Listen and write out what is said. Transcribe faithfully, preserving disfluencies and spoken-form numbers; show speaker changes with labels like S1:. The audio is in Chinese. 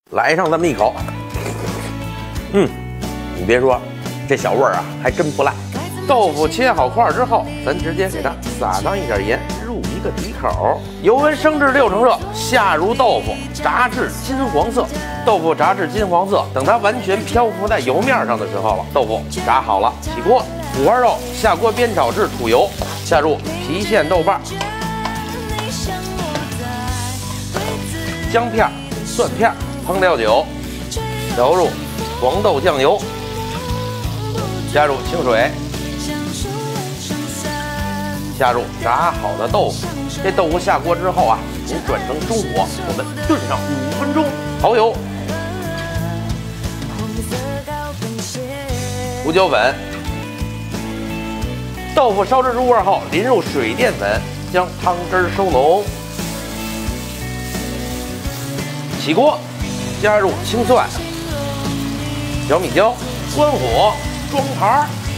S1: 来上这么一口，嗯，你别说，这小味儿啊还真不赖。豆腐切好块之后，咱直接给它撒上一点盐，入一个底口。油温升至六成热，下入豆腐，炸至金黄色。豆腐炸至金黄色，等它完全漂浮在油面上的时候了，豆腐炸好了，起锅。五花肉下锅煸炒至出油，下入郫县豆瓣、姜片、蒜片、烹料酒，调入黄豆酱油，加入清水，下入炸好的豆腐。这豆腐下锅之后啊，您转成中火，我们炖上五分钟。蚝油、胡椒粉。豆腐烧至入味后，淋入水淀粉，将汤汁收浓。起锅，加入青蒜、小米椒，关火，装盘。